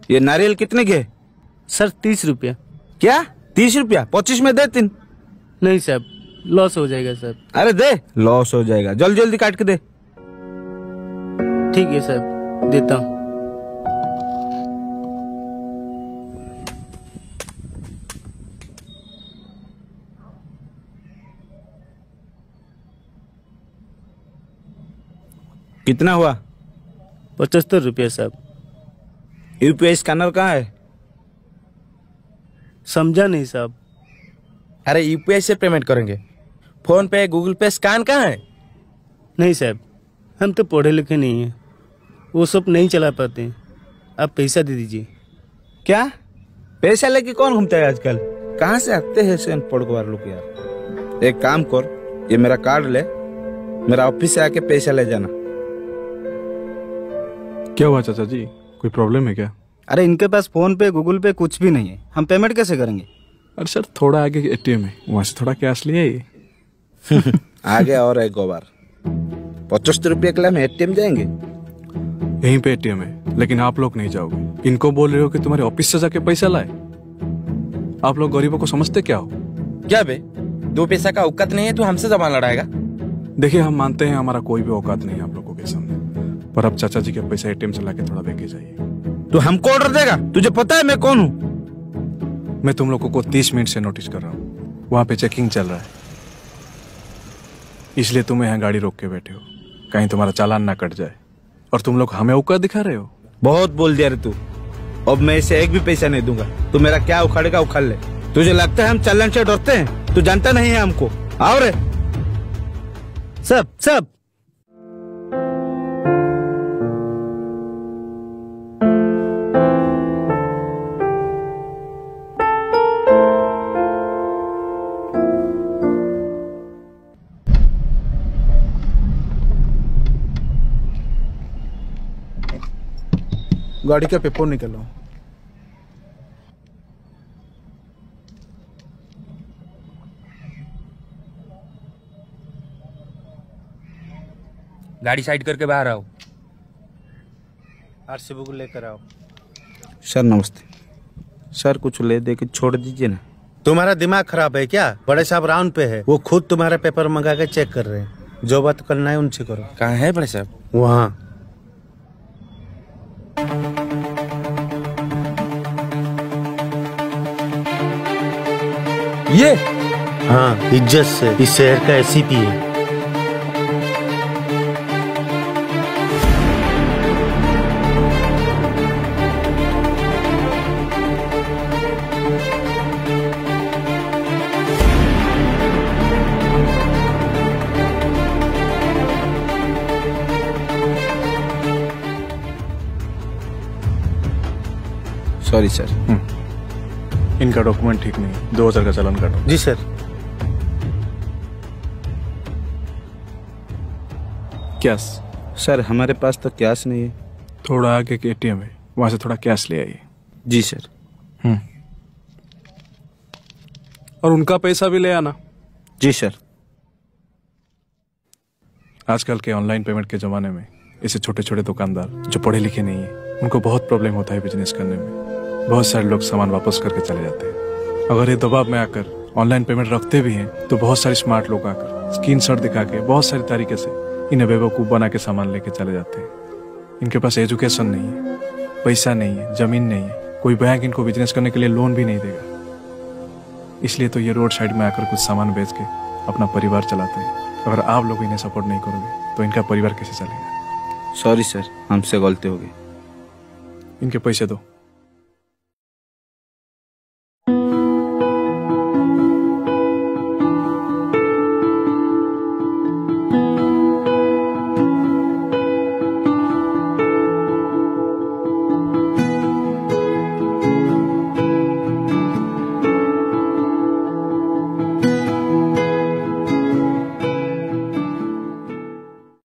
ये नारियल कितने के? सर 30 रुपया। क्या 30 रुपया? 25 में दे 3। नहीं साहब, लॉस हो जाएगा सर। अरे दे, लॉस हो जाएगा। जल्दी जल्दी काट के दे। ठीक है साहब, देता हूँ। कितना हुआ? 75 रुपया साहब। यूपीआई स्कैनर कहाँ है? समझा नहीं साहब। अरे यूपीआई से पेमेंट करेंगे। फोन पे, गूगल पे, स्कैन कहाँ है? नहीं साहब, हम तो पढ़े लिखे नहीं हैं, वो सब नहीं चला पाते हैं। आप पैसा दे दीजिए। क्या पैसा लेके कौन घूमता है आजकल? कहाँ से आते हैं ऐसे अनपढ़ गवार लोग यार। एक काम कर, ये मेरा कार्ड ले, मेरा ऑफिस से आके पैसा ले जाना। क्या हुआ चाचा जी, कोई प्रॉब्लम है क्या? अरे इनके पास फोन पे गूगल पे कुछ भी नहीं है, हम पेमेंट कैसे करेंगे? अरे सर, थोड़ा आगे एटीएम है, वहां से थोड़ा कैश ले आइए। आगे और एक बार 75 रुपये के लिए हम एटीएम जाएंगे? यहीं पे एटीएम है, लेकिन आप लोग नहीं जाओगे। इनको बोल रहे हो कि तुम्हारे ऑफिस से जाके पैसा लाए। आप लोग गरीबों को समझते क्या हो? क्या बे, 2 पैसा का औकात नहीं है तो हमसे जबान लड़ाएगा? देखिए, हम मानते हैं हमारा कोई भी औकात नहीं है आप लोगों के सामने, पर अब चाचा जी के पैसा एटीएम से लाके थोड़ा देके जाइए। तो हमको ऑर्डर देगा? तुझे पता है मैं कौन हूँ? मैं तुम लोगों को 30 मिनट से नोटिस कर रहा हूँ, वहां पे चेकिंग चल रहा है, इसलिए तुम यहाँ गाड़ी रोक के बैठे हो, कहीं तुम्हारा चालान ना कट जाए। और तुम लोग हमें औकात दिखा रहे हो। बहुत बोल दिया रे तू। अब मैं इसे एक भी पैसा नहीं दूंगा। तू मेरा क्या उखाड़ेगा उखाड़ ले। तुझे लगता है हम चालान से डरते हैं? तू जानता नहीं है हमको। आओ रे। सब गाड़ी का पेपर निकालो। गाड़ी साइड करके बाहर आओ। आरसी बुक लेकर आओ। सर नमस्ते। सर कुछ ले दे के छोड़ दीजिए ना। तुम्हारा दिमाग खराब है क्या? बड़े साहब राउंड पे है, वो खुद तुम्हारे पेपर मंगा के चेक कर रहे हैं। जो बात करना है उनसे करो। कहाँ है बड़े साहब? वहाँ। ये? हाँ, इज्जत से, इस शहर का एसीपी है। Sorry sir. इनका डॉक्यूमेंट ठीक नहीं है, 2000 का चालान काटो। जी सर। कैश? सर हमारे पास तो कैश नहीं है। थोड़ा आगे के एटीएम है, वहां से थोड़ा कैश ले आइए। जी सर। और उनका पैसा भी ले आना। जी सर। आजकल के ऑनलाइन पेमेंट के जमाने में ऐसे छोटे छोटे दुकानदार जो पढ़े लिखे नहीं है, उनको बहुत प्रॉब्लम होता है बिजनेस करने में। बहुत सारे लोग सामान वापस करके चले जाते हैं। अगर ये दबाव में आकर ऑनलाइन पेमेंट रखते भी हैं तो बहुत सारे स्मार्ट लोग आकर स्क्रीनशॉट दिखा के बहुत सारी तरीके से इन्हें बेवकूफ़ बना के सामान लेके चले जाते हैं। इनके पास एजुकेशन नहीं है, पैसा नहीं है, जमीन नहीं है, कोई बैंक इनको बिजनेस करने के लिए लोन भी नहीं देगा। इसलिए तो ये रोड साइड में आकर कुछ सामान बेच के अपना परिवार चलाते हैं। अगर आप लोग इन्हें सपोर्ट नहीं करोगे तो इनका परिवार कैसे चलेगा? सॉरी सर, हमसे गलती हो गई। इनके पैसे दो।